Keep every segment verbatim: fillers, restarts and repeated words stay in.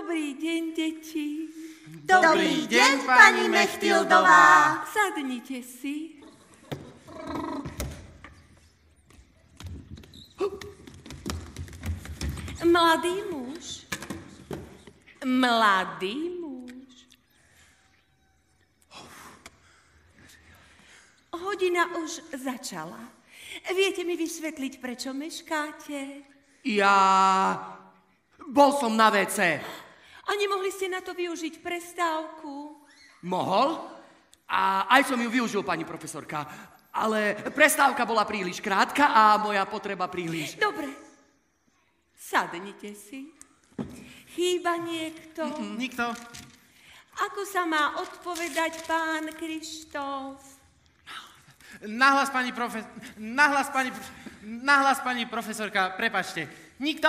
Dobrý deň, deti. Dobrý deň, pani Mechtildová. Sadnite si. Mladý muž. Mladý muž. Hodina už začala. Viete mi vysvetliť, prečo meškáte? Ja... Bol som na vé cé. A nemohli ste na to využiť prestávku? Mohol? A aj som ju využil, pani profesorka. Ale prestávka bola príliš krátka a moja potreba príliš... Dobre. Sadnite si. Chýba niekto? Mm, nikto. Ako sa má odpovedať pán Krištof? Nahlas pani profe... Nahlas pani... Nahlas pani profesorka, prepačte. Nikto!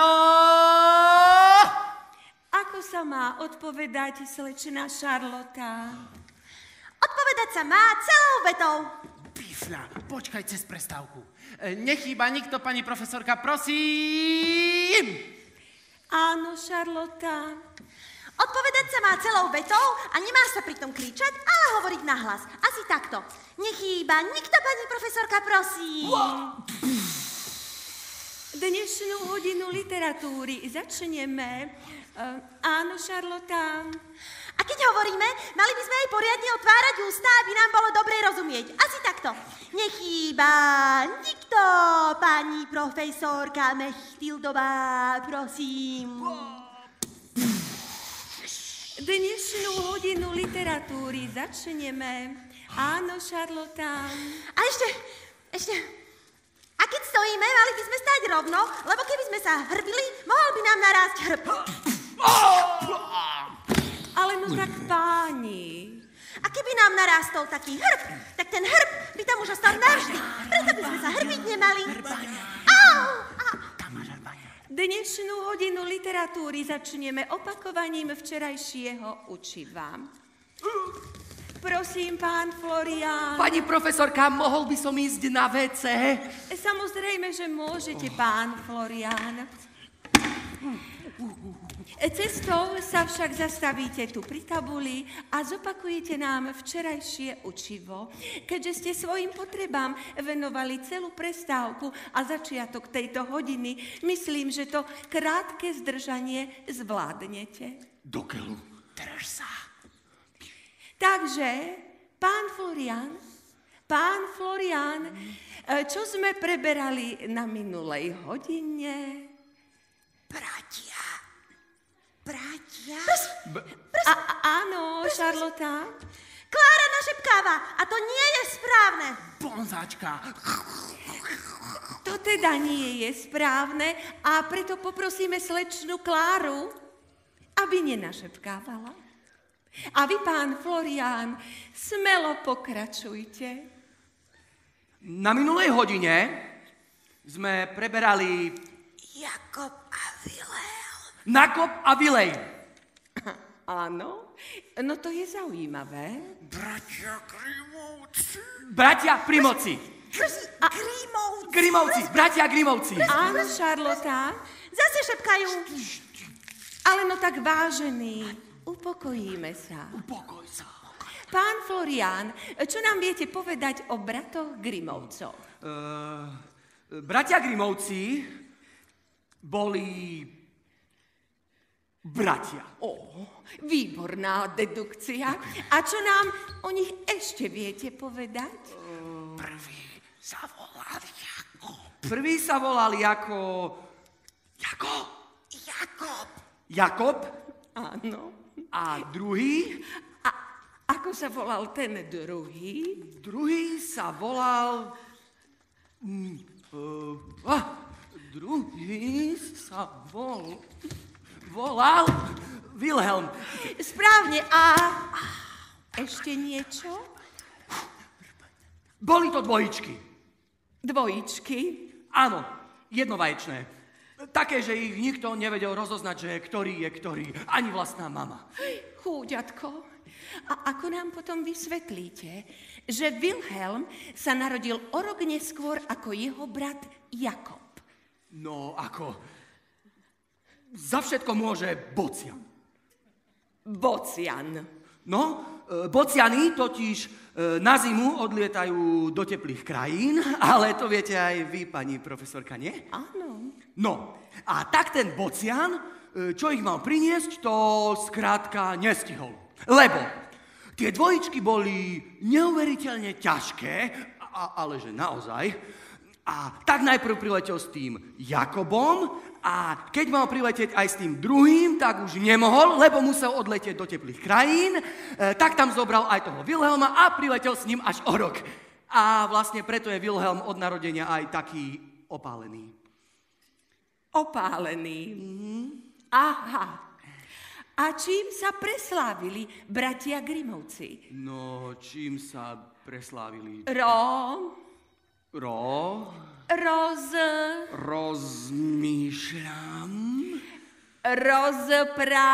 Ako sa má odpovedať slečna Šarlota? Odpovedať sa má celou vetou. Bifľa, počkaj cez prestávku. E, Nechýba nikto, pani profesorka, prosím! Áno, Šarlota. Odpovedať sa má celou vetou a nemá sa pritom kričať, ale hovoriť nahlas. Asi takto. Nechýba nikto, pani profesorka, prosím. Dnešnú hodinu literatúry začneme. Uh, áno, Šarlota. A keď hovoríme, mali by sme jej poriadne otvárať ústa, aby nám bolo dobre rozumieť. Asi takto. Nechýba nikto, pani profesorka Mechtildová, prosím. Dnešnú hodinu literatúry začneme. Áno, Šarlota. A ešte, ešte... A keď stojíme, mali by sme stáť rovno, lebo keby sme sa hrbili, mohol by nám narásť hrb. Ale no tak páni. A keby nám narástol taký hrb, tak ten hrb by tam už ostal navždy. Preto by sme sa hrbiť nemali. Au! Dnešnú hodinu literatúry začneme opakovaním včerajšieho učiva. Prosím, pán Florián. Pani profesorka, mohol by som ísť na vé cé? Samozrejme, že môžete, pán Florián. Cestou sa však zastavíte tu pri tabuli a zopakujete nám včerajšie učivo. Keďže ste svojim potrebám venovali celú prestávku a začiatok tejto hodiny, myslím, že to krátke zdržanie zvládnete. Dokeľu, drž sa. Takže, pán Florián, pán Florián, čo sme preberali na minulej hodine? Bratia. Bratia. B- A, áno, Šarlota. Klára našepkáva a to nie je správne. Bonzáčka. To teda nie je správne a preto poprosíme slečnu Kláru, aby nenašepkávala. A vy, pán Florián, smelo pokračujte. Na minulej hodine sme preberali Jakob a Vilém. Nakop a Vilej. Áno, no to je zaujímavé. Bratia Grimovci. Bratia Primoci. Grimovci. Grimovci, bratia Grimovci. Áno, Šarlota, Zase šepkajú. ale no tak vážený, upokojíme sa. Upokoj sa. Pán Florián, čo nám viete povedať o bratoch Grimovcov? Uh, bratia Grimovci boli bratia. Ó, výborná dedukcia. A čo nám o nich ešte viete povedať? Prvý sa volal Jakob. Prvý sa volal ako... Jako? Jakob. Jakob. Áno. A druhý? A ako sa volal ten druhý? Druhý sa volal... Mm, uh, ah, druhý sa vol... volal... Wilhelm. Správne. A ešte niečo? Boli to dvojičky. Dvojičky? Áno, jednovaječné. Také, že ich nikto nevedel rozoznať, že ktorý je ktorý. Ani vlastná mama. Chúďatko. A ako nám potom vysvetlíte, že Wilhelm sa narodil o rok neskôr ako jeho brat Jakob? No, ako... Za všetko môže Bocian. Bocian. No, e, bociany totiž e, na zimu odlietajú do teplých krajín, ale to viete aj vy, pani profesorka, nie? Áno. No, a tak ten bocian, e, čo ich mal priniesť, to skrátka nestihol. Lebo tie dvojičky boli neuveriteľne ťažké, a, ale že naozaj. A tak najprv priletel s tým Jakobom a keď mal priletieť aj s tým druhým, tak už nemohol, lebo musel odletieť do teplých krajín. E, tak tam zobral aj toho Vilhelma a priletel s ním až o rok. A vlastne preto je Vilhelm od narodenia aj taký opálený. Opálený. Mm-hmm. Aha. A čím sa preslávili bratia Grimovci? No, čím sa preslávili? Ro... Ro... Roz... Rozmýšľam... Rozprá...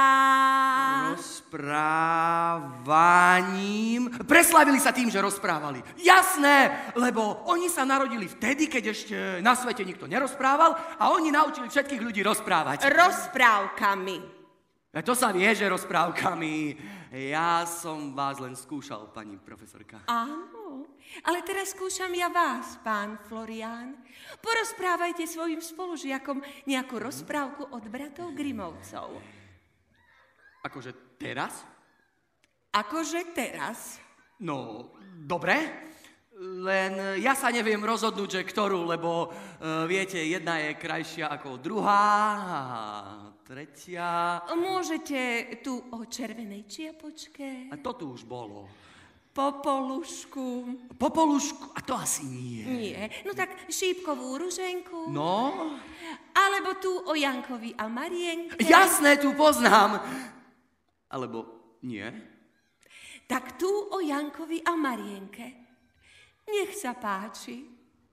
Rozprávaním... Preslávili sa tým, že rozprávali. Jasné, lebo oni sa narodili vtedy, keď ešte na svete nikto nerozprával a oni naučili všetkých ľudí rozprávať. Rozprávkami. A to sa vie, že rozprávkami. Ja som vás len skúšal, pani profesorka. Áno, ale teraz skúšam ja vás, pán Florián. Porozprávajte svojim spolužiakom nejakú rozprávku od bratov Grimovcov. Akože teraz? Akože teraz? No, dobre. Len ja sa neviem rozhodnúť, že ktorú, lebo uh, viete, jedna je krajšia ako druhá a tretia. Môžete tu o červenej čiapočke. A to tu už bolo. Popolušku. Popolušku? A to asi nie. Nie. No tak šípkovú ruženku. No? Alebo tu o Jankovi a Marienke. Jasné, tu poznám. Alebo nie? Tak tu o Jankovi a Marienke. Nech sa páči.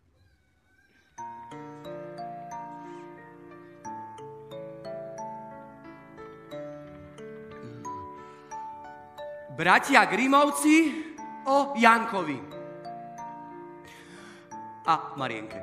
Bratia Grimovci o Jankovi a Marienke.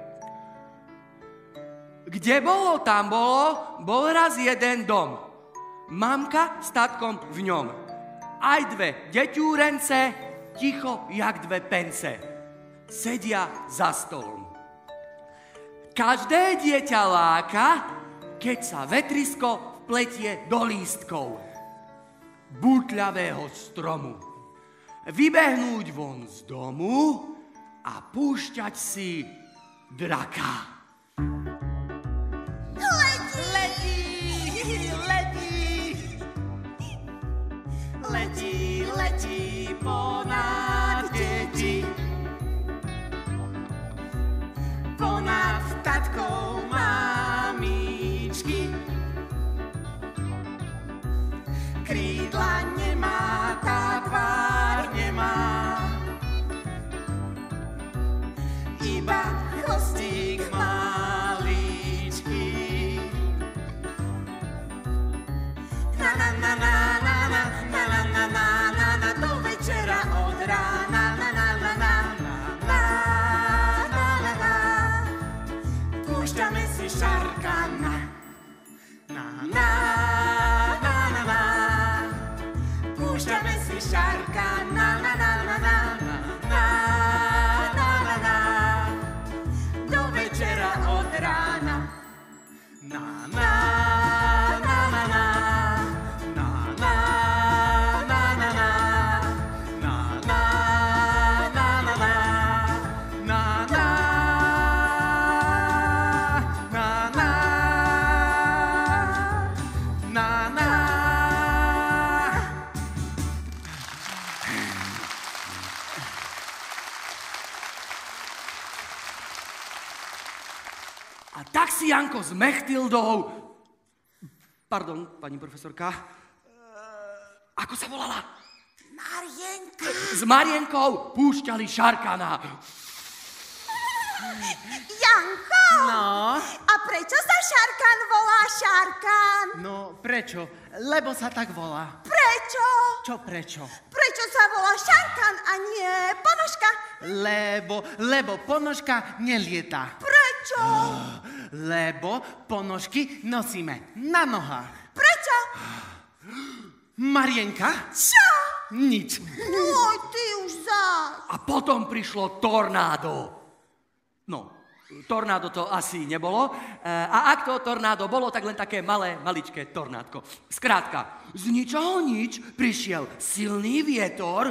Kde bolo, tam bolo, bol raz jeden dom. Mamka s tatkom v ňom. Aj dve deťúrence, ticho jak dve pence. Sedia za stolom. Každé dieťa láka, keď sa vetrisko vpletie do lístkov bútľavého stromu. Vybehnúť von z domu a púšťať si draka. Letí, letí, letí, letí ponad deti, ponad tatkou mamičky. Krídla nemá, tá tvár nemá, iba chvostík maličký. Na na na na na na na na na na na na do večera od rána na na na na na na na na púšťame si Šarkana na na na na na púšťame si Šarkana na na na na na na na na do večera od rána na na na na na A tak si Janko s Mechtildou, pardon, pani profesorka, e, ako sa volala? Marienka. S Marienkou púšťali Šarkana. Janko! No? A prečo sa Šarkan volá Šarkan? No, prečo? Lebo sa tak volá. Prečo? Čo prečo? Prečo sa volá Šarkan a nie Ponožka? Lebo, lebo ponožka nelieta. Prečo? Lebo ponožky nosíme na nohách. Prečo? Marienka? Čo? Nič. Oj, ty už zás. A potom prišlo tornádo. No, tornádo to asi nebolo. A ak to tornádo bolo, tak len také malé, maličké tornádko. Skrátka, z ničoho nič prišiel silný vietor.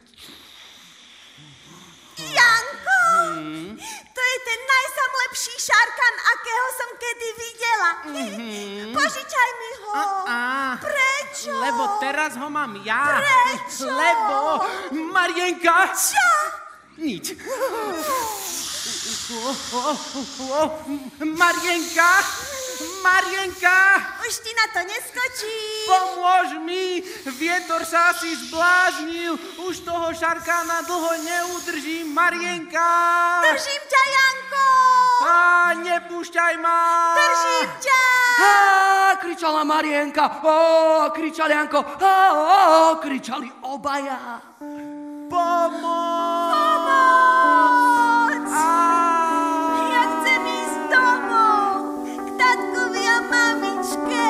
Janko, mm. to je ten najsamlepší šarkan, akého som kedy videla. Mm-hmm. Požičaj mi ho. A, a, Prečo? Lebo teraz ho mám ja. Prečo? Lebo, Marienka. Čo? Nič. Marienka, Marienka. Už ti na to neskočím. Pomôž mi, vietor sa asi zbláznil. Už toho šarkána dlho neudržím, Marienka. Držím ťa, Janko. Á, nepúšťaj ma. Držím ťa. Á, kričala Marienka. Ó, kričal Janko. Á, ó, kričali obaja. Pomoc. Pomoc. Á. Ja chcem ísť domov. K tatkovi a mamičke.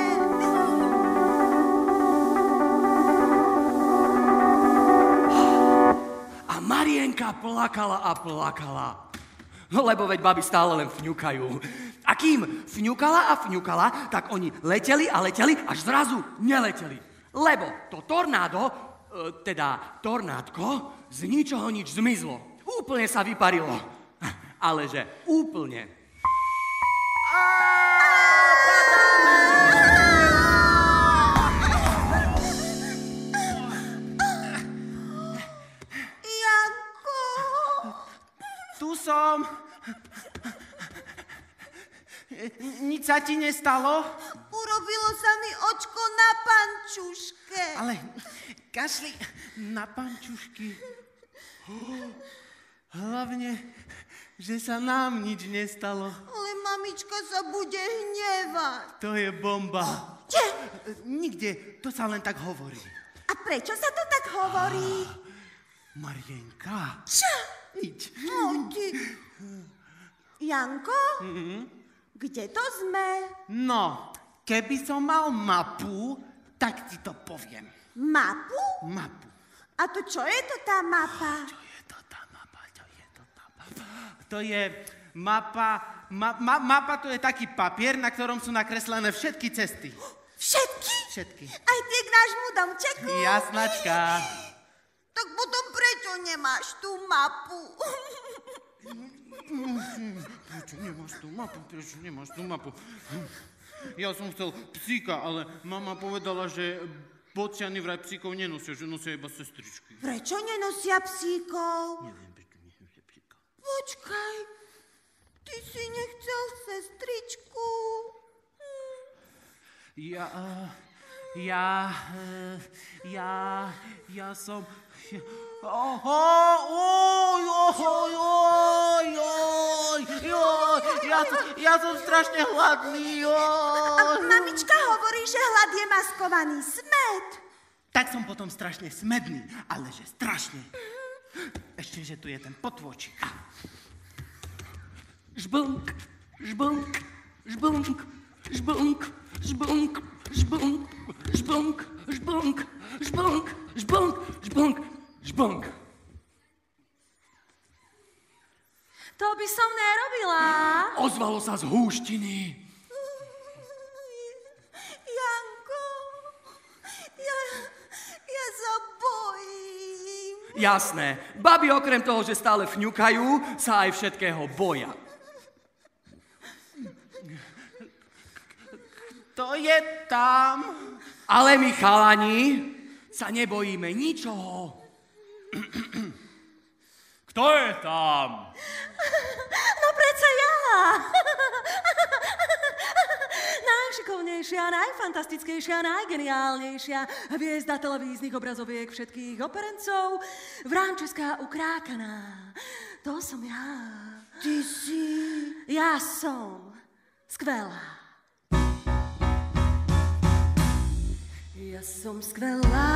A Marienka plakala a plakala. No lebo veď baby stále len fňukajú. A kým fňukala a fňukala, tak oni leteli a leteli, až zrazu neleteli. Lebo to tornádo, teda tornádko, z ničoho nič zmizlo. Úplne sa vyparilo. Ale že úplne. Janko. Tu som. Nič sa ti nestalo? Urobilo sa mi očko na pančuške. Ale kašli na pančušky. Hlavne, že sa nám nič nestalo. Ale mamička sa bude hnevať. To je bomba. Čo? Nikde, to sa len tak hovorí. A prečo sa to tak hovorí? Marienka. Čo? Nič. No, ty... Janko? Mm-hmm. Kde to sme? No, keby som mal mapu, tak ti to poviem. Mapu? Mapu. A to čo je to tá mapa? Čo je to tá mapa? Čo je to tá mapa? To je mapa... Ma, ma, mapa to je taký papier, na ktorom sú nakreslené všetky cesty. Všetky? Všetky. Aj tie k nášmu domčeku? Jasnačka. Tak potom prečo nemáš tú mapu? Prečo nemáš tú mapu? Prečo nemáš tú mapu? Ja som chcel psíka, ale mama povedala, že bociany vraj psíkov nenosia, že nosia iba sestričky. Prečo nenosia psíkov? Neviem, prečo nenosia psíkov. Počkaj, ty si nechcel sestričku. Ja, ja, ja, ja som... Oho, oj, oj, oj, oj, oj, ja som, ja som strašne hladný, A oj. mamička hovorí, že hlad je maskovaný smet. Tak som potom strašne smedný, ale že strašne. Ešte, že tu je ten potôčik. Žblnk, žblnk, žblnk, žblnk, žblnk, žblnk, žblnk, žblnk, žblnk, žblnk, žblnk, žblnk. To by som nerobila. Ozvalo sa z húštiny. Janko, ja, ja sa bojím. Jasné, baby okrem toho, že stále fňukajú, sa aj všetkého boja. To je tam. Ale my chalani sa nebojíme ničoho. Kto je tam? No predsa ja. Najšikovnejšia, najfantastickejšia, najgeniálnejšia hviezda televíznych obrazoviek všetkých operencov, Vránčeská ukrákaná. To som ja. Ty si... Ja som skvelá. Ja som skvelá.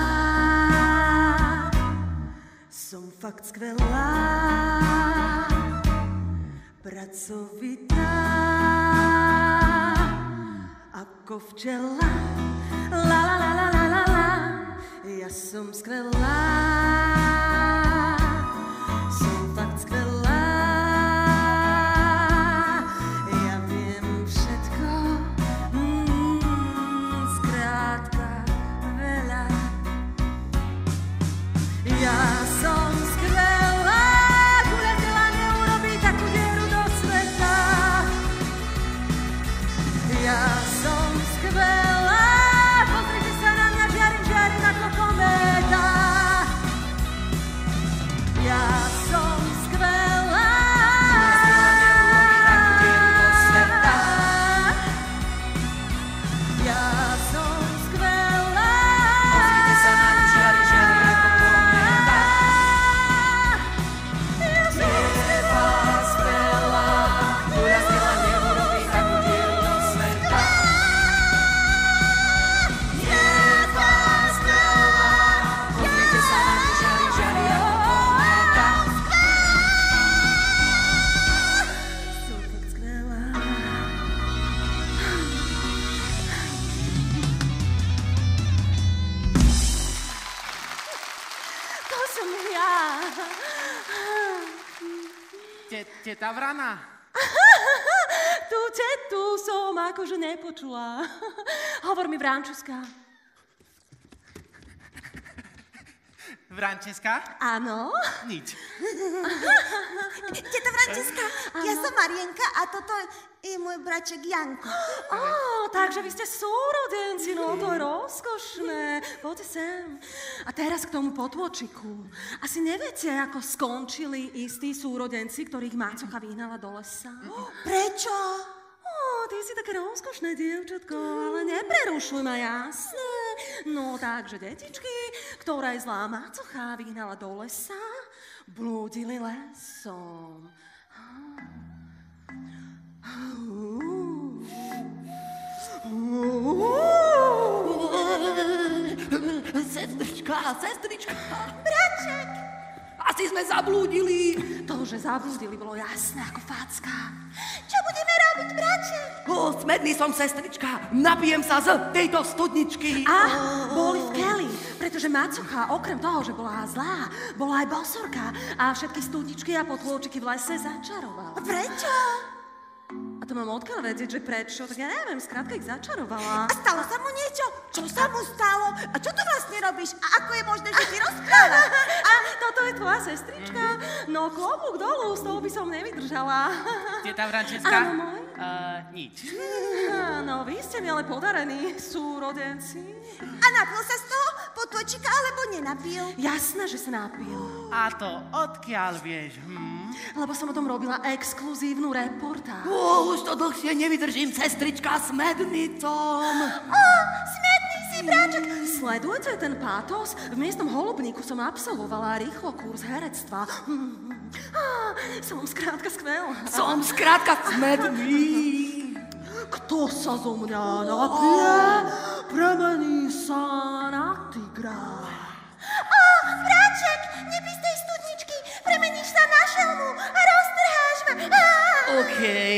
Som fakt skvelá. Pracovitá. Ako včela. La la la la la la la. ja som skvelá. Som fakt skvelá. Ja viem všetko, mm, skrátka veľa. Ja som skvelá, guľa tela neurobí takú dieru do sveta. Ja som skvelá, pozrite sa na mňa, žiarim, žiarim ako kométa. Ja som skvelá, ja som skvelá. Pozrite sa na ňu, žiari, žiari ako kométa. Ja som Neba skvelá, guľa tela neurobí takú dieru do sveta. Neba skvelá, pozrite sa na ňu, žiari, žiari ako kométa. som fakt skvelá. To som ja. Te- Teta Vrana, Tu tetu som akože nepočula. Hovor mi, Vrančuska. Vrančeska? Áno? Nič. Teta Františka, ja som Marienka a toto je môj braček Janko. Á, takže vy ste súrodenci, no to je rozkošné. Poďte sem. A teraz k tomu potôčiku. Asi neviete, ako skončili istí súrodenci, ktorých Mácocha vyhnala do lesa? Prečo? Ó, ty si také rozkošné dievčatko, ale neprerušuj ma, jasné. No takže detičky, ktoré zlá Mácocha vyhnala do lesa, blúdili lesom. Sestrička, sestrička, Braček! asi sme zablúdili. To, že zablúdili, bolo jasné ako facka. Čo budeme robiť, braček? O, smedný som, sestrička, napijem sa z tejto studničky. A boli v keli, pretože Mácocha, okrem toho, že bola zlá, bola aj bosorka a všetky studničky a potôčiky v lese začarovala. Prečo? A to mám odkiaľ vedieť, že prečo, tak ja neviem, skrátka ich začarovala. A stalo sa mu niečo? Čo sa mu stalo? A čo tu vlastne robíš? A ako je možné, že ty rozprávaš? A toto je tvoja sestrička? No klobúk dolu, z toho by som nevydržala. Teta Vrančeska? Áno, môj. Uh, nič. No, vy ste mi ale podarení, súrodenci. A napil sa z toho potôčika alebo nenapil? Jasné, že sa napil. A to odkiaľ vieš? Hm? Lebo som o tom robila exkluzívnu reportáž. O, už to dlhšie nevydržím, sestrička, smednicom. Ó, smedný si, braček. Sledujete ten pátos? V miestnom holubníku som absolvovala rýchlo kurz herectva. Hm. Á, som skrátka skvelá. Som skrátka smedný. Kto sa zo mňa napije, premení sa na tigra. Ó, braček, nepij z tej studničky. Premeníš sa na šelmu a roztrháš ma. Á! OK.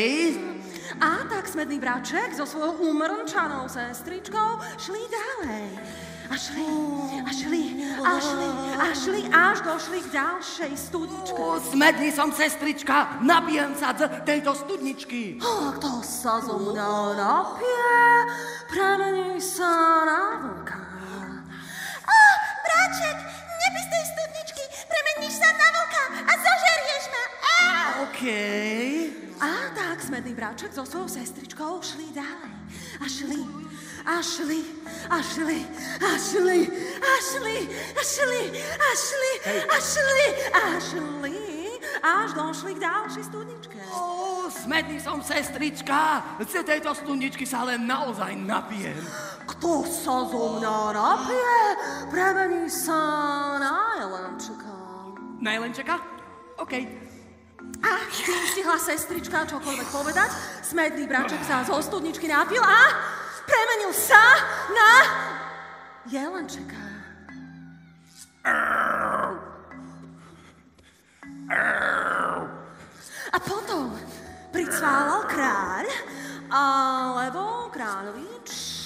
A tak smedný braček so svojou umrnčanou sestričkou šli ďalej. A šli, a šli, a šli, a šli, až došli k ďalšej studničke. O, smedný som, sestrička, napijem sa z tejto studničky. A kto sa zo mňa napije, premení sa na vlka. Ó, braček, nepij z tej studničky. Premeníš sa na vlka a zožerieš ma. Á! OK. A tak smedný braček so svojou sestričkou šli ďalej. A šli, a šli, a šli, a šli, a šli, a šli, a šli, a šli, a šli, až došli k ďalšej studničke. O, smedný som, sestrička, z tejto studničky sa len naozaj napijem. Kto sa zo mňa napije, premení sa na jelenčeka. Na jelenčeka? OK. A kým stihla sestrička čokoľvek povedať, smedný braček sa zo studničky napil a premenil sa na jelenčeka. A potom pricválal kráľ, alebo kráľovič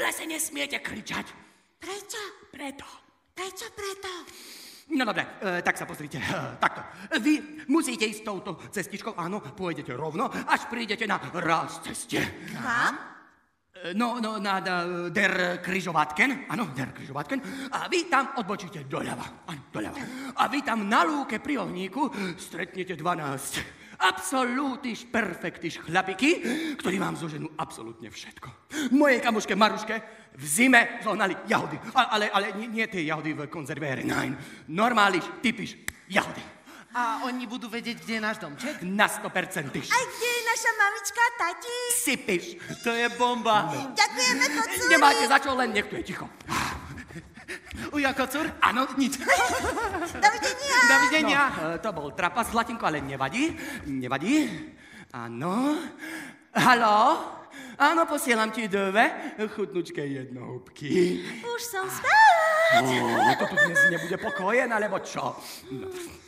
lese nesmiete kričať. Prečo? Preto. Prečo preto? No dobre, e, tak sa pozrite. E, takto. Vy musíte ísť touto cestičkou, áno, pôjdete rovno, až prídete na ráz ceste. Kam? E, no, no, na, na der Križovatken, áno, der Križovatken. A vy tam odbočíte doľava, áno, doľava. A vy tam na lúke pri ohníku stretnete dvanásť absolútiš, perfektiš chlapiky, ktorí vám zoženú absolútne všetko. Mojej kamoške Maruške v zime zohnali jahody. A, ale, ale nie, nie tie jahody v konzervére, nein. Normáliš, typiš jahody. A oni budú vedieť, kde je náš domček? Na sto percent tyš. Aj kde je naša mamička, tati? Sypiš. To je bomba. No. Ďakujeme, kocúri. Nemáte za čo, len nech tu je ticho. Uja, kocúr? Áno, nič. Dovidenia. Dovidenia. No, e, to bol trapas, Zlatinko, ale nevadí. Nevadí. Áno. Haló? Áno, posielam ti dve chutnučké jednohúbky. Už som spať. Ó, to tu dnes nebude pokojen, alebo čo? No.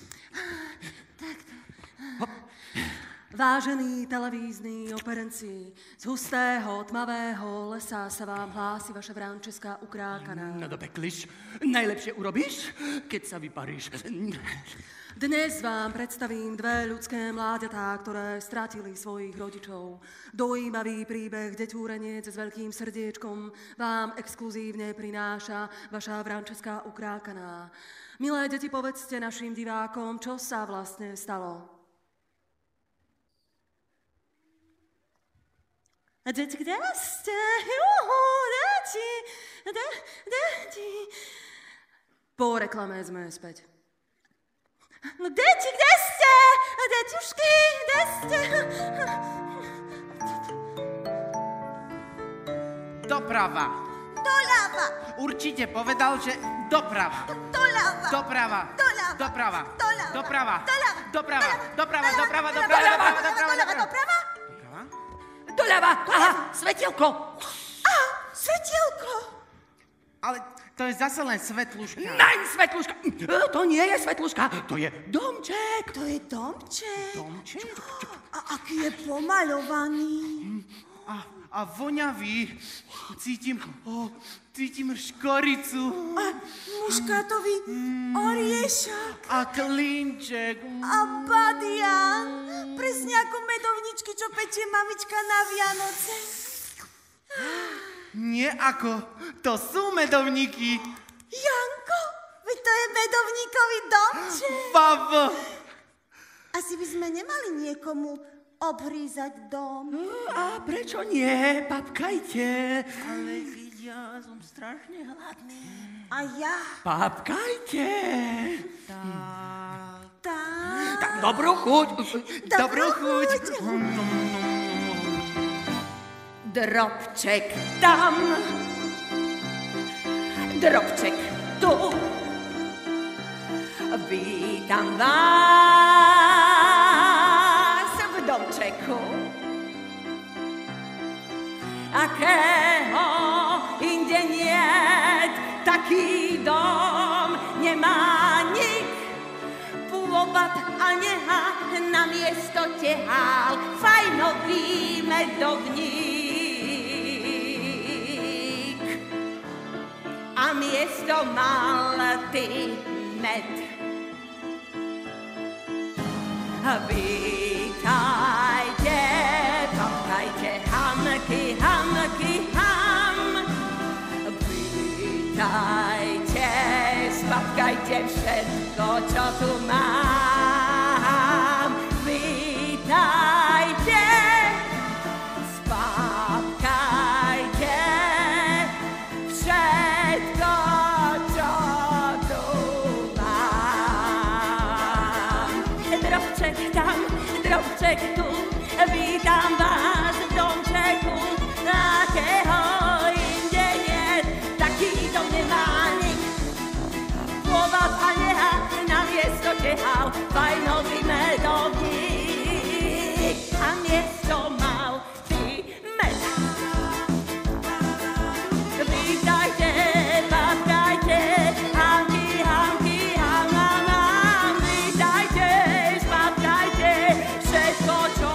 Vážení televízni operenci, z hustého, tmavého lesa sa vám hlási vaša Vrančeská ukrákaná. No do pekliš. Najlepšie urobíš, keď sa vyparíš. Dnes vám predstavím dve ľudské mláďatá, ktoré stratili svojich rodičov. Dojímavý príbeh Deťúreniec s veľkým srdiečkom vám exkluzívne prináša vaša Vrančeská ukrákaná. Milé deti, povedzte našim divákom, čo sa vlastne stalo. Deti, kde ste? Juhu, deti, de, deti. Po reklame sme späť. No deti, kde ste? Deťušky, kde ste? Doprava. Doľava. Určite povedal, že doprava. Doľava. Doprava. Doľava. Doprava. Doľava. Doprava. Doľava. Doprava. Doprava. Doľava. Doprava. Doľava. Doprava. Doprava. Doľava. Doprava. Doprava. Doľava. Aha, svetielko. Aha, svetielko. Ale to je zase len svetluška. Nein, svetluška. To nie je svetluška, to je domček. To je domček. Domček? A aký je pomaľovaný. A, a voňavý. Cítim, oh, cítim škoricu. A muškátový oriešok. A klinček. A badian. Presne ako medovničky, čo pečie mamička na Vianoce. Nie ako, to sú medovníky. Janko, veď to je medovníkový domček. Babo. Asi by sme nemali niekomu obhrízať dom. A prečo nie? Papkajte. Ale ja som strašne hladný. A ja. Papkajte. Tak. Tak dobrú chuť. Dobrú chuť. Drobček tam, drobček tu. Vítam vás v domčeku, akého inde niet, taký dom nemá nik. Pôvod a neha na miesto tehál fajnový medovník. A miesto mal ty med. Vítajte, papkajte, hamky, hamky, ham. Vítajte, spapkajte všetko, čo tu mám. Vítajte, spapkajte všetko, čo tu mám. Drobček tam, drobček tu, vítam vás v domčeku, akého inde niet, taký dom nemá nik. Pôvod a neha na miesto tehal fajnový medovník. A miesto mal ty med. Vítajte, papkajte, hamky, hamky, ham, ham, ham. Vítajte, spapkajte všetko, čo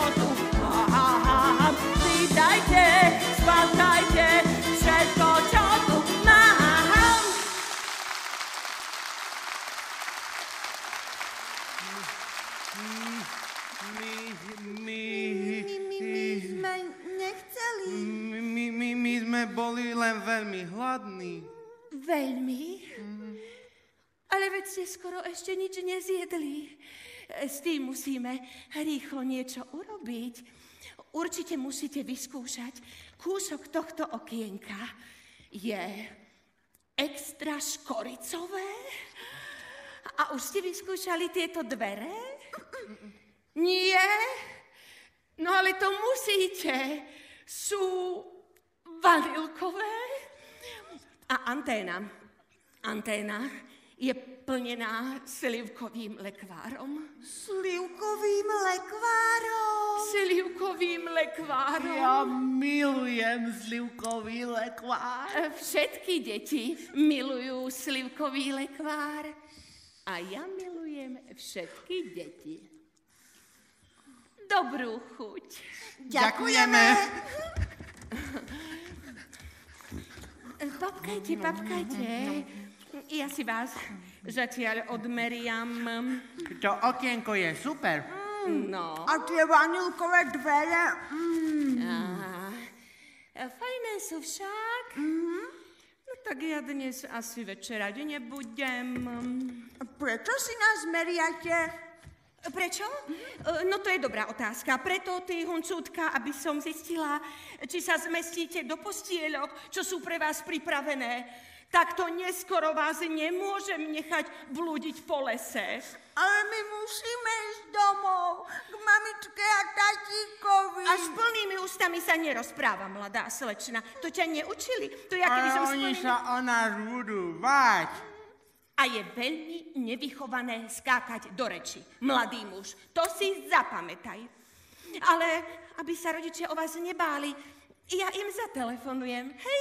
my... My, my, my sme nechceli. My, my, my, my sme boli len veľmi hladní. Veľmi? Ale veď ste skoro ešte nič nezjedli. S tým musíme rýchlo niečo urobiť. Určite musíte vyskúšať kúsok tohto okienka. Je extra škoricové? A už ste vyskúšali tieto dvere? Nie? No ale to musíte. Sú vanilkové. A anténa. Anténa je plnená slivkovým lekvárom. Slivkovým lekvárom. Slivkovým lekvárom. Ja milujem slivkový lekvár. Všetky deti milujú slivkový lekvár. A ja milujem všetky deti. Dobrú chuť. Ďakujeme. Papkajte, papkajte. Ja si vás zatiaľ odmeriam. To okienko je super. No. A tie vanilkové dvere? Mm. Aha. Fajné sú však. No tak ja dnes asi večerať nebudem. Prečo si nás meriate? Prečo? No to je dobrá otázka. Preto, ty, huncútka, aby som zistila, či sa zmestíte do postieľok, čo sú pre vás pripravené. Takto neskoro vás nemôžem nechať blúdiť po lese. Ale my musíme ísť domov, k mamičke a tatíkovi. A s plnými ústami sa nerozpráva, mladá slečna. To ťa neučili? To je, keby som Ale oni splnila... sa o nás budú báť. A je veľmi nevychované skákať do reči. Mladý muž, to si zapamätaj. Ale aby sa rodičia o vás nebáli, ja im zatelefonujem. Hej?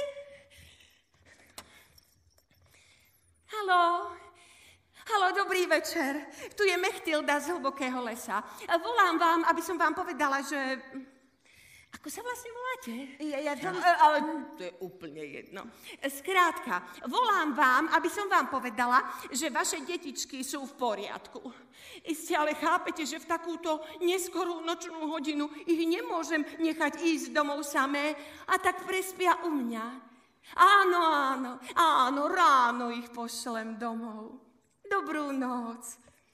Haló? Haló, dobrý večer. Tu je Mechtilda z hlbokého lesa. Volám vám, aby som vám povedala, že... Ako sa vlastne voláte? Ja, ja to... E, ale to je úplne jedno. Skrátka, volám vám, aby som vám povedala, že vaše detičky sú v poriadku. Iste ale chápete, že v takúto neskorú nočnú hodinu ich nemôžem nechať ísť domov samé a tak prespia u mňa. Áno, áno, áno, ráno ich pošlem domov. Dobrú noc.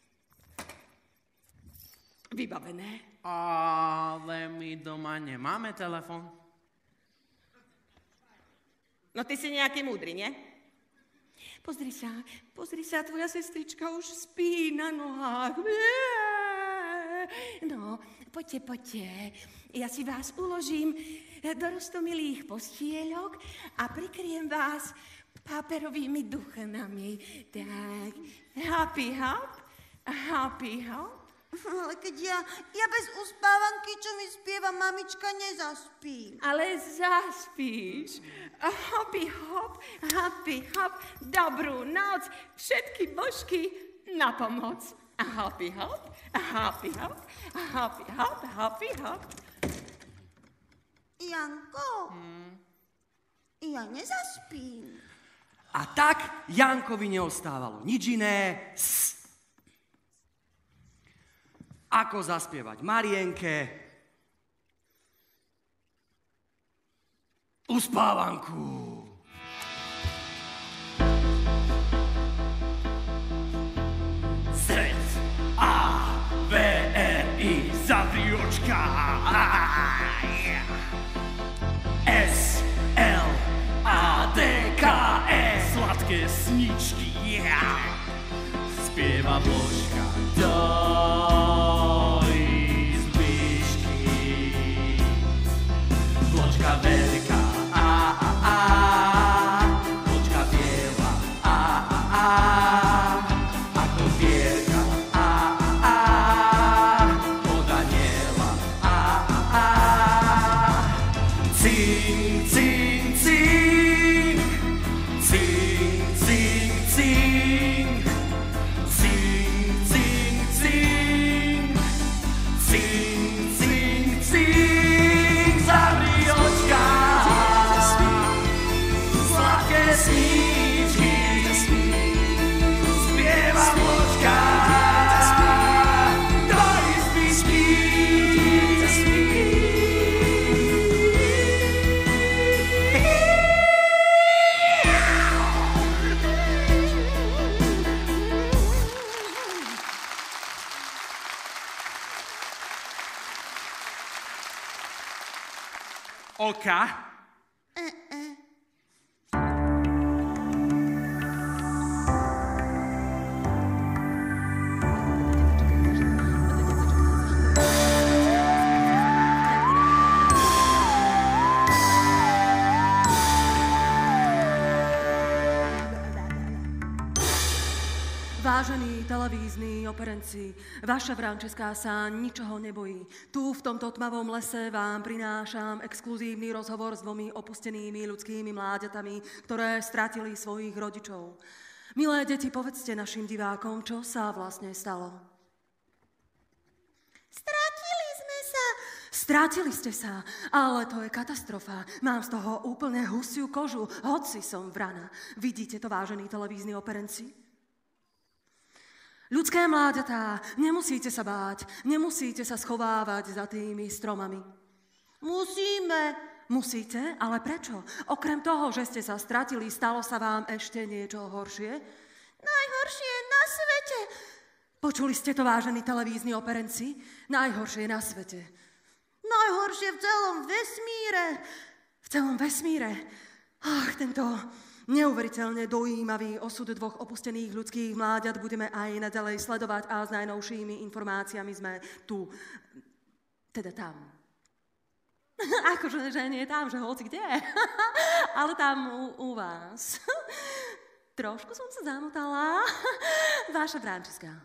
Vybavené. Ale my doma nemáme telefon. No ty si nejaký múdry, nie? Pozri sa, pozri sa, tvoja sestrička už spí na nohách. No, poďte, poďte. Ja si vás uložím do roztomilých postieľok a prikryjem vás páperovými duchnami. Tak, happy hop, happy hop. Ale keď ja, ja bez uspávanky, čo mi spieva mamička, nezaspím. Ale zaspíš. Hoppy hop, happy hop, dobrú noc, všetky božky na pomoc. Happy hop, happy hop, happy hop, happy hop. Janko, hmm. ja nezaspím. A tak Jankovi neostávalo nič iné, s, ako zaspievať Marienke uspávanku. Z A V R I zavri očka. S L A D K E sladké sníčky. Spieva Božka do veľká, a, a, a, kočka biela, a, a, a, ako vierka, a, a, a, od aniela, a, a, a, cink, cink, cink, cink, cink, cink, cink, cink, cink, cink, cink, cink, zavri sníčky, spieva Božka, do izby spí. oka. Vážení televízni operenci, vaša Frančeská sa ničoho nebojí. Tu v tomto tmavom lese vám prinášam exkluzívny rozhovor s dvomi opustenými ľudskými mláďatami, ktoré stratili svojich rodičov. Milé deti, povedzte našim divákom, čo sa vlastne stalo. Stratili sme sa. Strátili ste sa, ale to je katastrofa. Mám z toho úplne husiu kožu, hoci som vrana. Vidíte to, vážení televízni operenci? Ľudské mláďatá, nemusíte sa báť, nemusíte sa schovávať za tými stromami. Musíme. Musíte? Ale prečo? Okrem toho, že ste sa stratili, stalo sa vám ešte niečo horšie? Najhoršie na svete. Počuli ste to, vážení televízni operenci? Najhoršie na svete. Najhoršie v celom vesmíre. V celom vesmíre? Ach, tento neuveriteľne dojímavý osud dvoch opustených ľudských mláďat budeme aj naďalej sledovať a s najnovšími informáciami sme tu, teda tam. Akože, že nie tam, že hoci kde, ale tam u, u vás. Trošku som sa zamotala. Vaša Frančeská.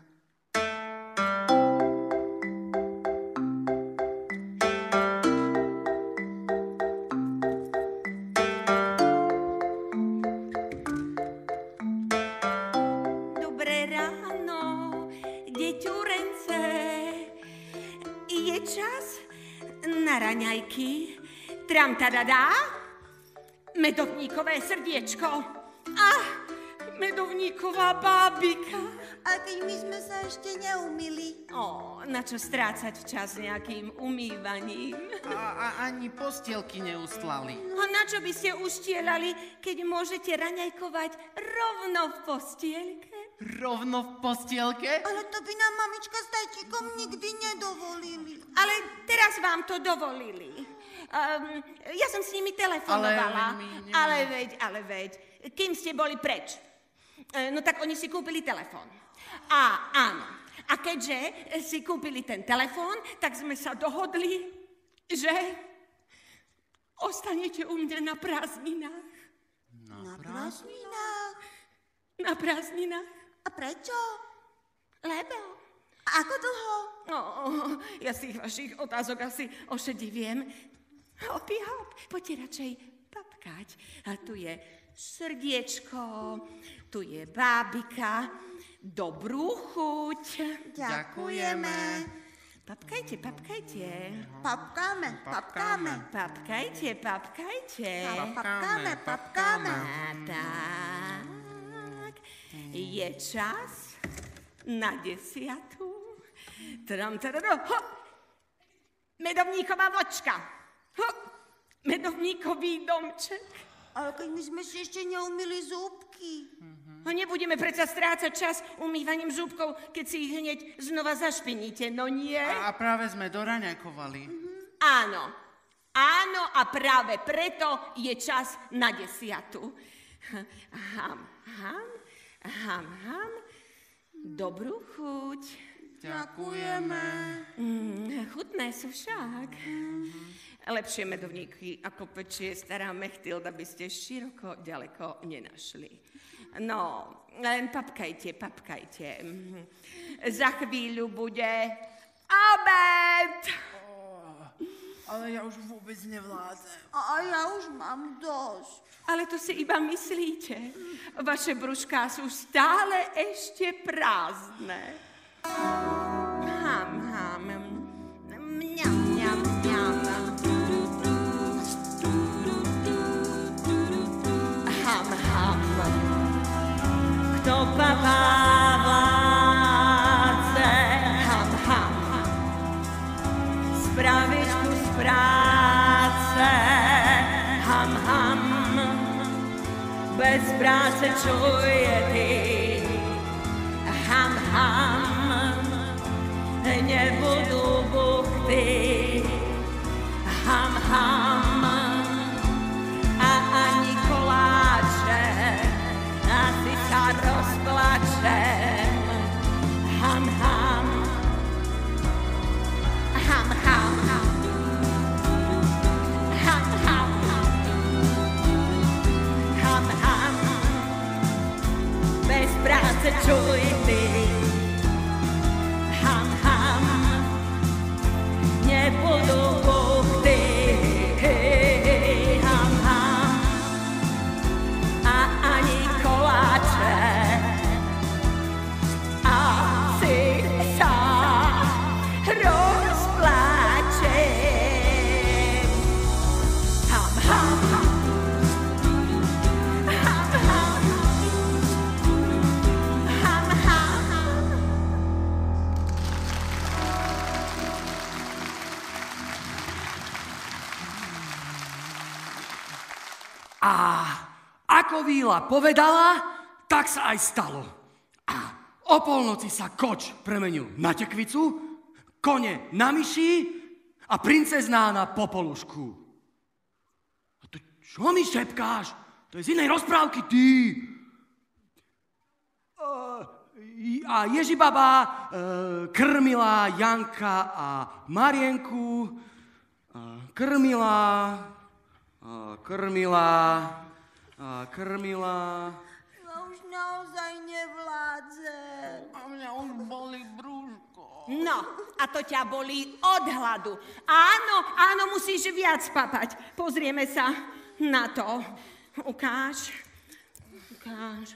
Raňajky, tramtadadá, medovníkové srdiečko a medovníková bábika. A keď my sme sa ešte neumýli. Ó, na čo strácať čas nejakým umývaním? A, a ani postielky neustlali. A na čo by ste uštielali, keď môžete raňajkovať rovno v postielke? Rovno v postielke? Ale to by nám mamička s tajčíkom nikdy nedovolili. Ale teraz vám to dovolili. Um, ja som s nimi telefonovala. Ale, my, ale veď, ale veď, kým ste boli preč? E, no tak oni si kúpili telefón. A áno, a keďže si kúpili ten telefón, tak sme sa dohodli, že ostanete u mňa na prázdninách. Na prázdninách? Na prázdninách. A prečo? Lebo. A ako dlho? No, ja si ich vašich otázok asi ošediviem. Hopi hop, poďte radšej papkať. A tu je srdiečko, tu je bábika. Dobrú chuť. Ďakujeme. Papkajte, papkajte. Papkáme, papkáme. Papkajte, papkajte. Papkáme, papkáme. A tak, je čas na desiatu. Tram, tadado, ho! Medovníková vločka. Ho! Medovníkový domček. Ale keď my sme si ešte neumýli zúbky. A nebudeme predsa strácať čas umývaním zúbkov, keď si ich hneď znova zašpiníte, no nie? A práve sme doraňakovali. Áno, áno a práve preto je čas na desiatu. Ham, ham, ham, ham. Dobrú chuť. Ďakujeme. Mm, chutné sú však. Lepšie medovníky ako pečie stará Mechtilda by ste široko ďaleko nenašli. No, len papkajte, papkajte. Za chvíľu bude obed. Oh, ale ja už vôbec nevládzem. A ja už mám dosť. Ale to si iba myslíte. Vaše brúšká sú stále ešte prázdne. Ham, ham. Mňam, mňam, mňam. Ham, ham. Kto papá vládce? Ham, ham. Spraviť kus práce. Ham, ham. Bez práce čuje ty. Ham, ham. Nebudú buchty. Ham, ham. počuj ty. Ham, ham, nebudú buchty. Ham, ham, a ani koláče. A si sa rozpláče. Ham, ham, ham, ham, ham, ham. A ako Víla povedala, tak sa aj stalo. A o polnoci sa koč premenil na tekvicu, kone na myši a princezná na popolušku. A to čo mi šepkáš? To je z inej rozprávky, ty. A Ježibaba e, krmila Janka a Marienku, a krmila, a krmila, a krmila. Ja už naozaj nevládzem. A mňa už bolí brúško. No, a to ťa bolí od hladu. Áno, áno, musíš viac papať. Pozrieme sa na to. Ukáž. Ukáž.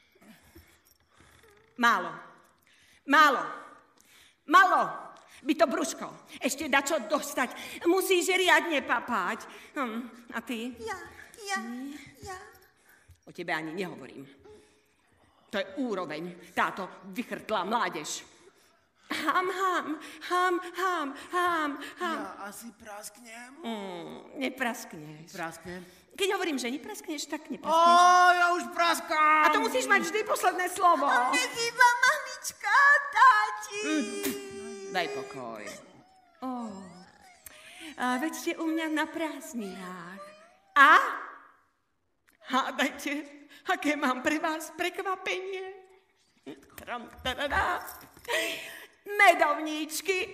Málo. Málo. Málo. By to brúško. Ešte dačo dostať. Musíš riadne papať. Hm. A ty? Ja, ja, ja. O tebe ani nehovorím. To je úroveň, táto vychrtlá mládež. Ham, ham, ham, ham, ham, ham. Ja asi prasknem. Mm, nepraskneš. Prasknem. Keď hovorím, že nepraskneš, tak Ó, nepraskneš. ja už praskám. A to musíš mať vždy posledné slovo. Nechýba mamička, táti. Daj pokoj. Oh. A veď ste u mňa na prázdninách. A? Hádajte, aké mám pre vás prekvapenie. Tram, tarará. Medovníčky.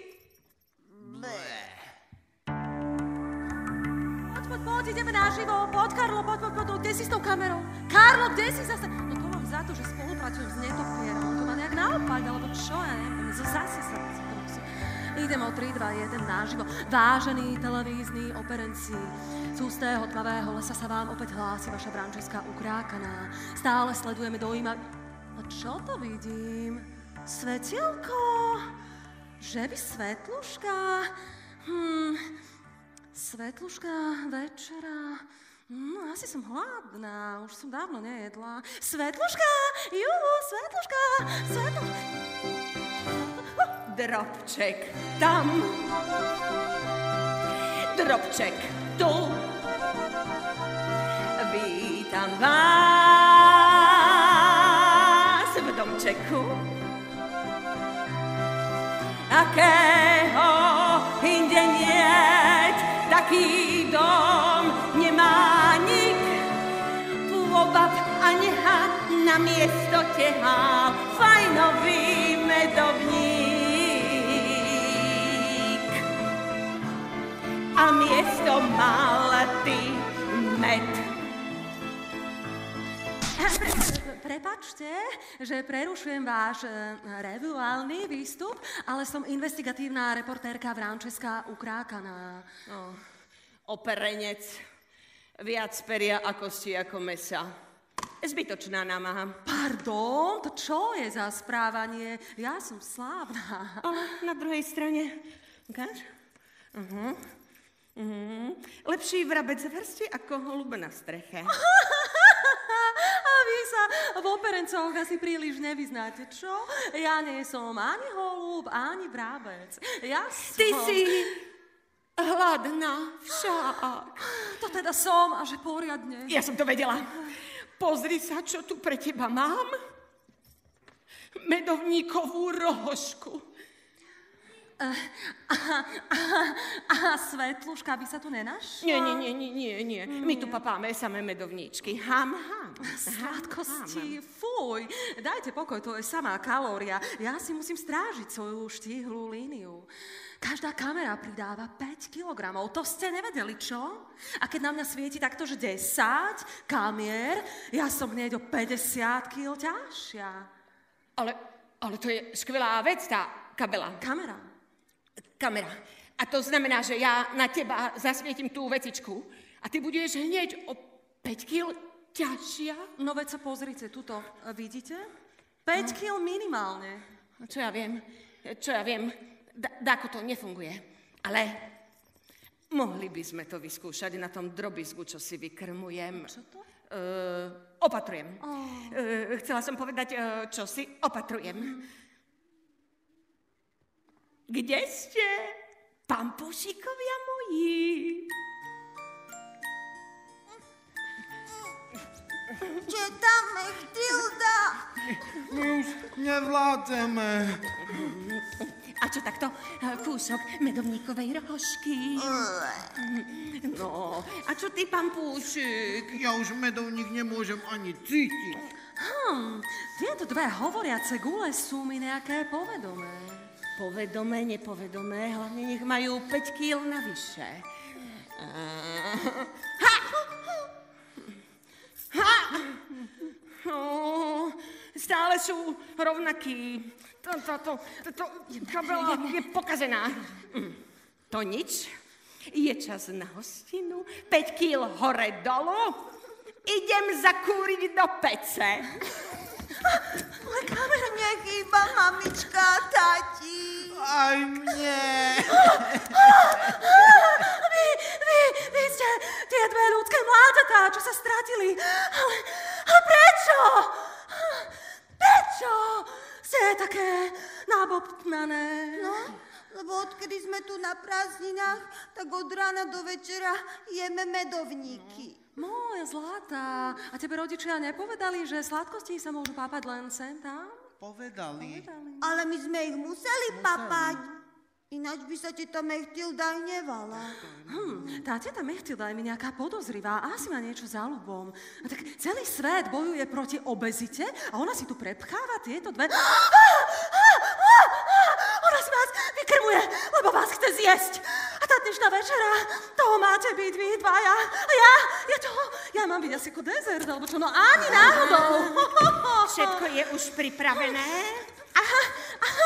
Poď, poď, poď, ideme naživo. Poď, Karlo, poď, poď, poď, kde si s tou kamerou? Karlo, kde si zase? No to mám za to, že spolupracujem s netopierom. To má nejak naopak, alebo čo, ja neviem. Zase sa prosím. Idem o tri, dva, jeden naživo. Vážení televízni operenci, z hustého tmavého lesa sa vám opäť hlási vaša Brančeská ukrákaná. Stále sledujeme dojíma... A čo to vidím? Svetielko? Že by svetluška? Hm, svetluška večera... No, asi som hladná, už som dávno nejedla. Svetluška! Juhu, svetluška! Svetluška! Drobček tam. Drobček tu. Vítam vás v domčeku. Akého inde niet, taký dom nemá nik. Pôvab a neha na miesto tehá fajnový medovník. A miesto mal ty med. Prepačte, že prerušujem váš e, revuálny výstup, ale som investigatívna reportérka Brančeská ukrákaná. No, operenec. Viac peria a kosti ako mesa. Zbytočná námaha. Pardon, to čo je za správanie? Ja som slávna. Ale na druhej strane, ukáž? Uh-huh. Uh-huh. Lepší vrabec v hrsti ako holub na streche. A vy sa v operencoch asi príliš nevyznáte, čo? Ja nie som ani holub, ani vrabec. Ja som... Ty si hladná však. To teda som, a že poriadne. Ja som to vedela. Pozri sa, čo tu pre teba mám. Medovníkovú rohošku. Uh, aha, aha, aha, svetluška by sa tu nenašla? Nie, nie, nie, nie, nie, nie. My tu papáme samé medovníčky. Ham, ham. Sladkosti, fuj. Dajte pokoj, to je samá kalória. Ja si musím strážiť svoju štíhlú líniu. Každá kamera pridáva päť kilogramov. To ste nevedeli, čo? A keď na mňa svieti takto, že desať kamier, ja som hneď o päťdesiat kíl ťažšia. Ale, ale to je skvelá vec, tá kabela. Kamera. Kamera. A to znamená, že ja na teba zasvietím tú vecičku a ty budeš hneď o päť kíl ťažšia. No veď sa pozrite, tuto, vidíte? päť kíl minimálne. Čo ja viem, čo ja viem, da- dáko to nefunguje. Ale mohli by sme to vyskúšať na tom drobizgu, čo si vykrmujem. Čo to? Uh, opatrujem. Oh. Uh, chcela som povedať, uh, čo si opatrujem. Mm. Kde ste, pampušikovia moji? Kde tam Mechtilda? My už nevládzeme. A čo takto? Kúsok medovníkovej rožky. No, a čo ty, pampúšik? Ja už medovník nemôžem ani cítiť. Hm, tieto dve hovoriace gule sú mi nejaké povedomé. Povedomé, nepovedomé, hlavne nech majú päť kíl navyše. Ha! Ha! No, stále sú rovnakí. Táto kabela je pokazená. To nič. Je čas na hostinu. päť kíl hore dolu. Idem zakúriť do pece. Ale kamera nechýba, mamička a tati. Aj mne. Vy, vy, vy ste tie dve ľudské mláďatá, čo sa stratili. Ale, ale prečo? Prečo ste také nabobtnané? No, lebo odkedy sme tu na prázdninách, tak od rána do večera jeme medovníky. Moja zlatá, a tebe rodičia nepovedali, že sladkosti sa môžu pápať len sem tam? Povedali. Povedali. Ale my sme ich museli papať. Ináč by sa teta Mechtilda hnevala. Hm, tá teta Mechtilda je mi nejaká podozrivá a asi má niečo za ľubom. A tak celý svet bojuje proti obezite a ona si tu prepcháva tieto dve... Ona si vás vykrmuje, lebo vás chce zjesť. A tá dnešná večera, toho máte byť vy dvaja. A ja, ja toho, ja mám byť asi ako dezert, alebo čo, no ani náhodou. Všetko je už pripravené. Aha, aha,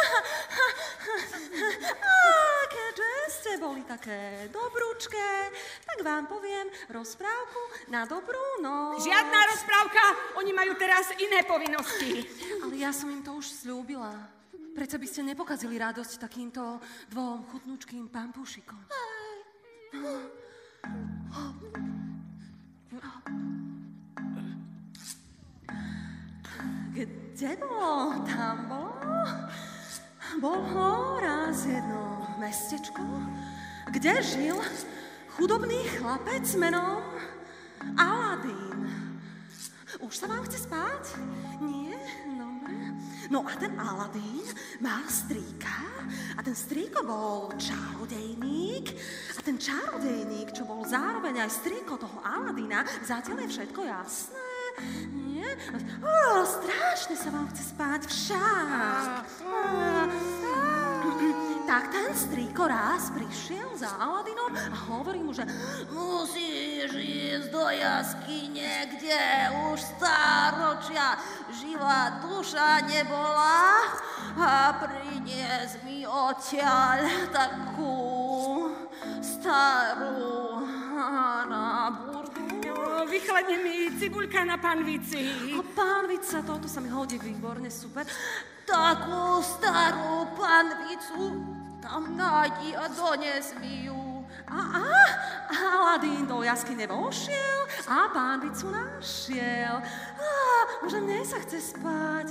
a keďže ste boli také dobrúčké, tak vám poviem rozprávku na dobrú noc. Žiadna rozprávka, oni majú teraz iné povinnosti. Ale ja som im to už sľúbila. Prečo by ste nepokazili radosť takýmto dvom chutnúčkým pampúšikom? Kde bolo? Tam bolo? Bolo raz jedno mestečko, kde žil chudobný chlapec menom Aladín. Už sa vám chce spať? Nie? Dobre. No a ten Aladín mal strýka a ten strýko bol čarodejník a ten čarodejník, čo bol zároveň aj strýko toho Aladína, zatiaľ je všetko jasné? Nie? Ó, strašne sa vám chce spať však. Tak ten strýko raz prišiel za Aladinom a hovorí mu, že musíš ísť do jaskyne, kde už stáročia živá duša nebola a prinies mi odtiaľ takú starú haraburdu. Vychladne mi cibuľka na panvici. O, pánvica, toto sa mi hodí výborne, super. Takú starú panvicu tam nájdi a dones mi ju. A, a, Aladín do jaskyne vošiel a pánvicu našiel. A, už mne sa chce spať.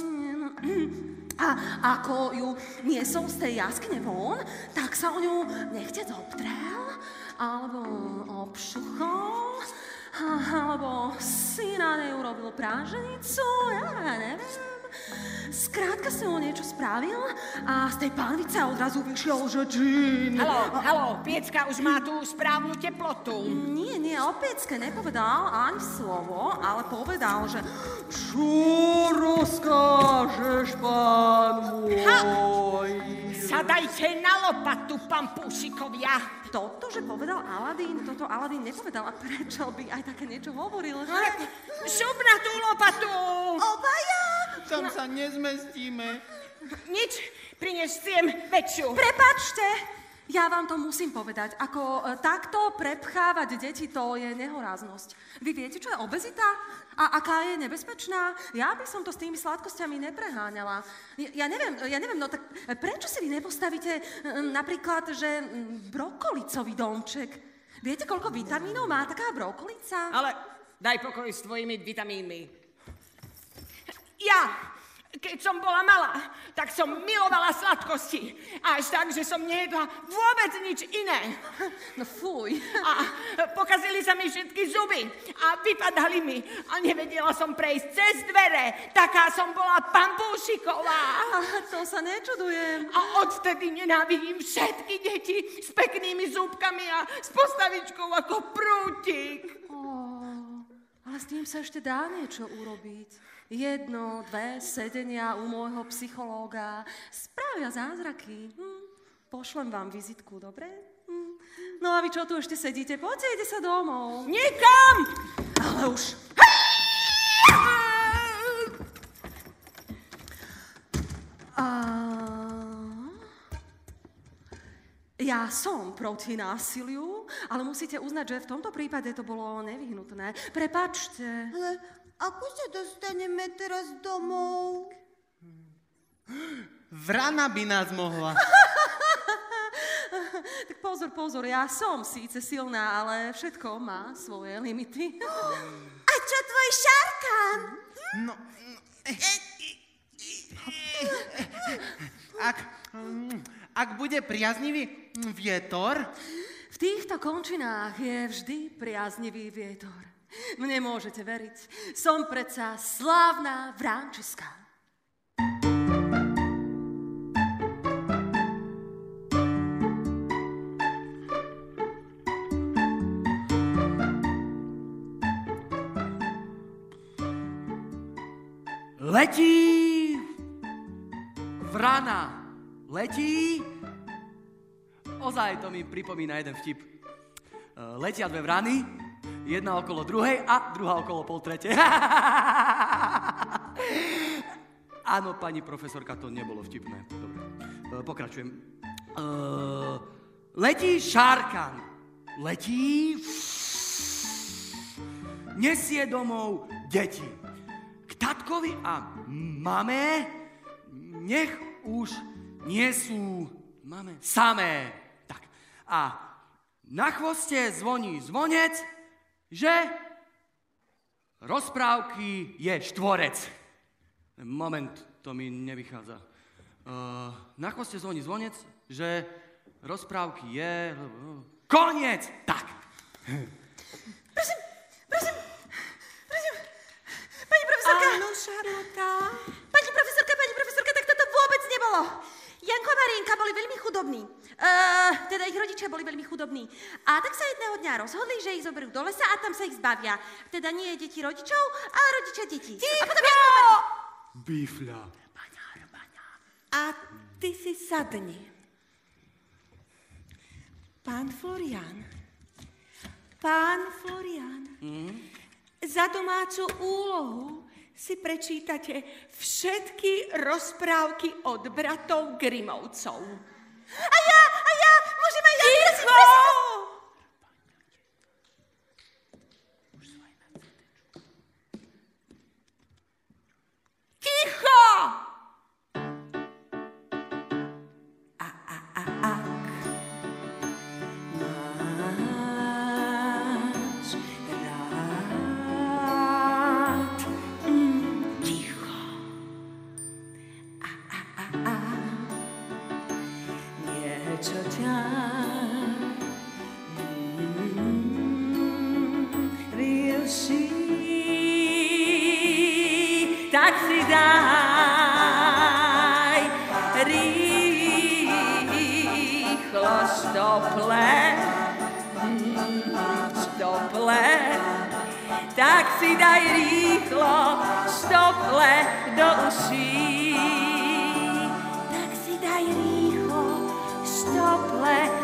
A ako ju niesol z tej jaskyne von, tak sa o ňu nechtiac obtrel, alebo obšuchol, alebo si na nej urobil práženicu, ja neviem. Skrátka som o niečo spravil a z tej pánvice odrazu vyšiel, že džín. Haló, haló, piecka už má tú správnu teplotu. Nie, nie, o piecke nepovedal ani slovo, ale povedal, že čo rozkážeš, pán môj? Sadajte na lopatu, pampúšikovia. Toto, že povedal Aladín, toto Aladín nepovedal. A prečo by aj také niečo hovoril? Že... Šup na tú lopatu. Obaja, Tam sa nezmestíme. Nič, prinesiem väčšiu. Prepačte, ja vám to musím povedať. Ako e, takto prepchávať deti, to je nehoráznosť. Vy viete, čo je obezita? A aká je nebezpečná? Ja by som to s tými sladkosťami nepreháňala. Ja, ja neviem, ja neviem, no tak prečo si vy nepostavíte m, napríklad, že m, brokolicový domček? Viete, koľko vitamínov má taká brokolica? Ale daj pokoj s tvojimi vitamínmi. Ja... Keď som bola malá, tak som milovala sladkosti. Až tak, že som nejedla vôbec nič iné. No fuj. A pokazili sa mi všetky zuby a vypadali mi. A nevedela som prejsť cez dvere. Taká som bola pambúšiková. A to sa nečudujem. A odtedy nenávidím všetky deti s peknými zúbkami a s postavičkou ako prútik. Oh, ale s tým sa ešte dá niečo urobiť. Jedno, dve sedenia u môjho psychológa spravia zázraky. Hm. Pošlem vám vizitku, dobre? Hm. No a vy čo tu ešte sedíte? Poďte, ide sa domov. Nikam! Ale už... A... Ja som proti násiliu, ale musíte uznať, že v tomto prípade to bolo nevyhnutné. Prepáčte. Ale ako sa dostaneme teraz domov? Vrana by nás mohla. Tak pozor, pozor, ja som síce silná, ale všetko má svoje limity. A čo tvoj šarkán? No... Ak, ak bude priaznivý vietor... V týchto končinách je vždy priaznivý vietor. Mne môžete veriť, som predsa slávna Vránčiska. Letí vrana, letí... Ozaj to mi pripomína jeden vtip. Letia dve vrany, jedna okolo druhej a druhá okolo pol tretej. Áno, pani profesorka, to nebolo vtipné. Dobre, pokračujem. Uh, letí šárkan. Letí... Nesie domov deti. K tatkovi a mame nech už nie sú mame samé. Tak. A na chvoste zvoní zvonec, že rozprávky je štvorec. Moment, to mi nevychádza. Uh, na chvoste zvoní zvonec, že rozprávky je... Koniec! Tak. Prosím, prosím, prosím. Pani profesorka. Áno, Šarlota. Pani profesorka, pani profesorka, tak toto vôbec nebolo. Janko a Marienka boli veľmi chudobní. Uh, teda ich rodičia boli veľmi chudobní. A tak sa jedného dňa rozhodli, že ich zoberú do lesa a tam sa ich zbavia. Teda nie deti rodičov, ale rodičia detí. Ticho! A potom Janko a Marienka... Bifľa. A ty si sadni. Pán Florián, pán Florián, mm? Za domácu úlohu si prečítate všetky rozprávky od bratov Grimovcov. A ja, a ja, môžem aj ja... Ticho! Ticho! A, a, a, ak máš rád, mm, ticho. A, a, a, a, niečo ťa mm, rieši, tak si daj rýchlo štople, štople, tak si daj rýchlo štople do uší, tak si daj rýchlo štople